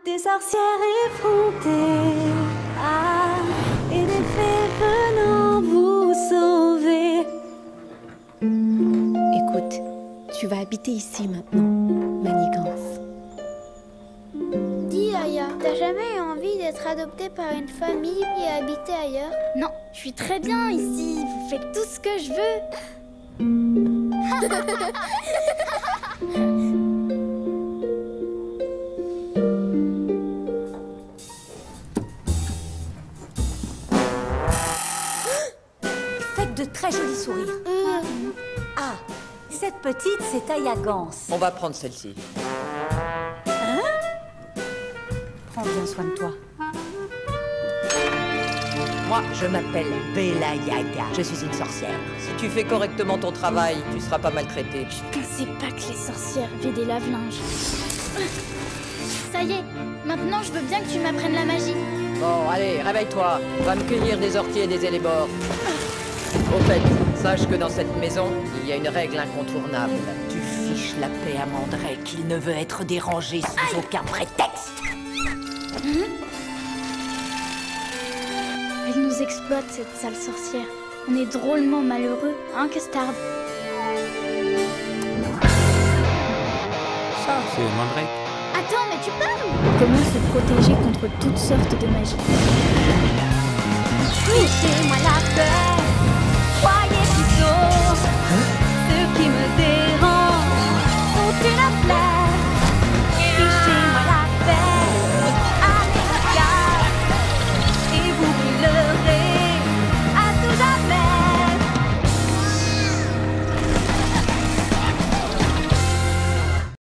des sorcières effrontées, et des fées venant vous sauver. Écoute, tu vas habiter ici maintenant, Manigance. Dis Aya, t'as jamais eu envie d'être adoptée par une famille et habiter ailleurs? Non, je suis très bien ici. Vous faites tout ce que je veux. Faites de très jolis sourires. Ah, cette petite, c'est Aya Gans. On va prendre celle-ci. Prends bien soin de toi. Moi, je m'appelle Bella Yaga. Je suis une sorcière. Si tu fais correctement ton travail, tu seras pas maltraitée. Je pensais pas que les sorcières avaient des lave-linges. Ça y est, maintenant je veux bien que tu m'apprennes la magie. Bon, allez, réveille-toi. Va me cueillir des orties et des élébores. Au fait, sache que dans cette maison, il y a une règle incontournable. Tu fiches la paix à Mandrake. Il ne veut être dérangé sous aucun prétexte. Elle nous exploite, cette sale sorcière. On est drôlement malheureux, hein, Custard? Ça, c'est Mandrake. Attends, mais tu parles? Comment se protéger contre toutes sortes de magie? Fichez-moi la peur, croyez plutôt